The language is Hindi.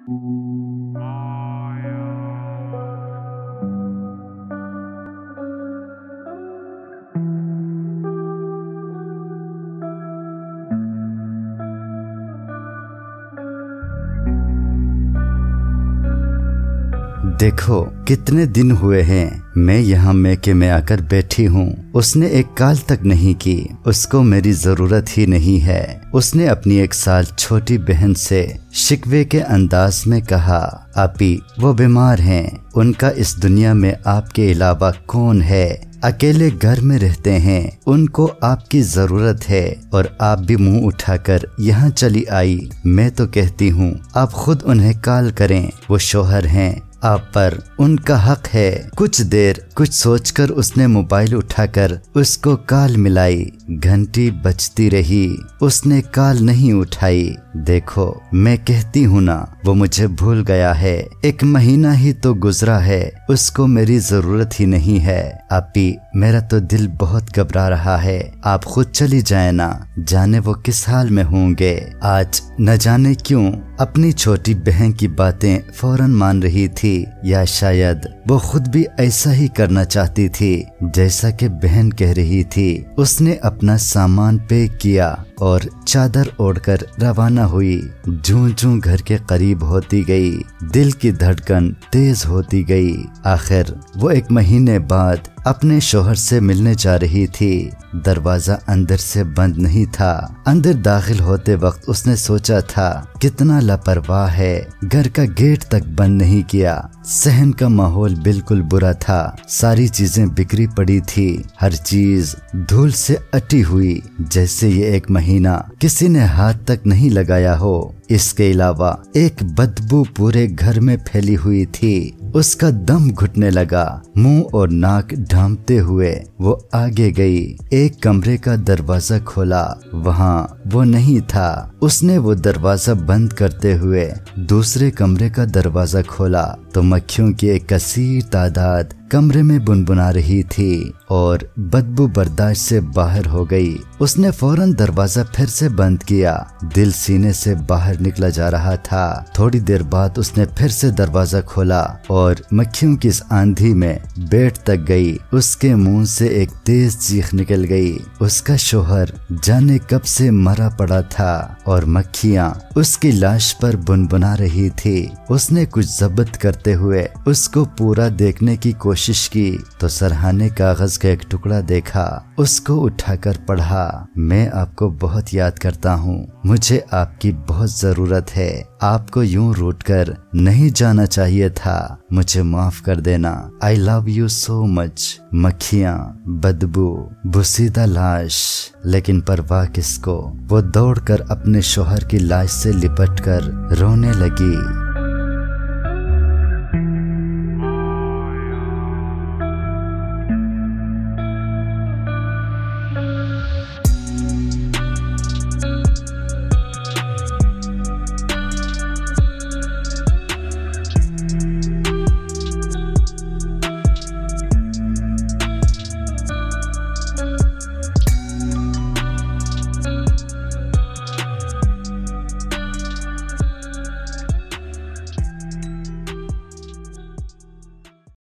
देखो कितने दिन हुए हैं मैं यहाँ मैके में आकर बैठी हूँ। उसने एक कॉल तक नहीं की, उसको मेरी जरूरत ही नहीं है। उसने अपनी 1 साल छोटी बहन से शिकवे के अंदाज में कहा, आपी वो बीमार हैं, उनका इस दुनिया में आपके अलावा कौन है, अकेले घर में रहते हैं, उनको आपकी जरूरत है और आप भी मुंह उठाकर यहाँ चली आई। मैं तो कहती हूँ आप खुद उन्हें कॉल करें, वो शोहर हैं, आप पर उनका हक है। कुछ देर कुछ सोचकर उसने मोबाइल उठाकर उसको कॉल मिलाई। घंटी बजती रही, उसने कॉल नहीं उठाई। देखो मैं कहती हूँ ना, वो मुझे भूल गया है। 1 महीना ही तो गुजरा है, उसको मेरी जरूरत ही नहीं है। आपी मेरा तो दिल बहुत घबरा रहा है, आप खुद चली जाए ना, जाने वो किस हाल में होंगे। आज न जाने क्यों अपनी छोटी बहन की बातें फौरन मान रही थी, या शायद वो खुद भी ऐसा ही करना चाहती थी जैसा कि बहन कह रही थी। उसने अपना सामान पैक किया और चादर ओढ़कर रवाना हुई। जूं-जूं घर के करीब होती गई, दिल की धड़कन तेज होती गई। आखिर वो 1 महीने बाद अपने शोहर से मिलने जा रही थी। दरवाजा अंदर से बंद नहीं था। अंदर दाखिल होते वक्त उसने सोचा था कितना लापरवाह है, घर का गेट तक बंद नहीं किया। सहन का माहौल बिल्कुल बुरा था, सारी चीजें बिखरी पड़ी थी, हर चीज धूल से अटी हुई, जैसे ये 1 महीना किसी ने हाथ तक नहीं लगाया हो। इसके अलावा एक बदबू पूरे घर में फैली हुई थी। उसका दम घुटने लगा। मुंह और नाक ढांपते हुए वो आगे गई। एक कमरे का दरवाजा खोला, वहाँ वो नहीं था। उसने वो दरवाजा बंद करते हुए दूसरे कमरे का दरवाजा खोला तो मक्खियों की एक कसीर तादाद कमरे में बुनबुना रही थी और बदबू बर्दाश्त से बाहर हो गई। उसने फौरन दरवाजा फिर से बंद किया। दिल सीने से बाहर निकला जा रहा था। थोड़ी देर बाद उसने फिर से दरवाजा खोला और मक्खियों की इस आंधी में बेड तक गई। उसके मुंह से एक तेज चीख निकल गई। उसका शोहर जाने कब से मरा पड़ा था और मक्खियां उसकी लाश पर बुनबुना रही थी। उसने कुछ जब्त करते हुए उसको पूरा देखने की कोशिश की तो सरहाने कागज का एक टुकड़ा देखा। उसको उठाकर पढ़ा। मैं आपको बहुत याद करता हूँ, मुझे आपकी बहुत जरूरत है, आपको यूं रूठ कर नहीं जाना चाहिए था, मुझे माफ कर देना, I love you so much. मक्खियां, बदबू, बुसीदा लाश, लेकिन परवाह किसको। वो दौड़कर अपने शोहर की लाश से लिपटकर रोने लगी।